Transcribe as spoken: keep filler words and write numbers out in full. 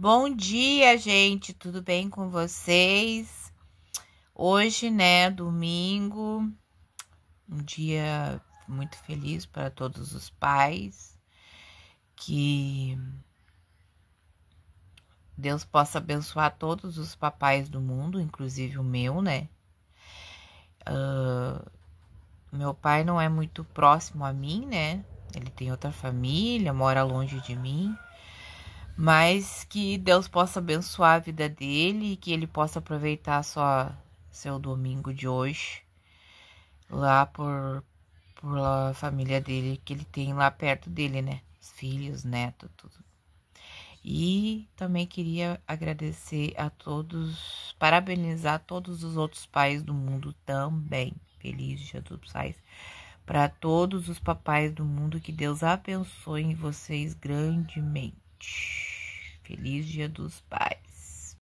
Bom dia, gente, tudo bem com vocês? Hoje, né, domingo, um dia muito feliz para todos os pais, que Deus possa abençoar todos os papais do mundo, inclusive o meu, né? Uh, meu pai não é muito próximo a mim, né? Ele tem outra família, mora longe de mim. Mas que Deus possa abençoar a vida dele e que ele possa aproveitar só seu domingo de hoje lá por, por a família dele, que ele tem lá perto dele, né? Os filhos, neto, tudo. E também queria agradecer a todos, parabenizar todos os outros pais do mundo também. Feliz Dia dos Pais. Para todos os papais do mundo, que Deus abençoe vocês grandemente. Feliz Dia dos Pais.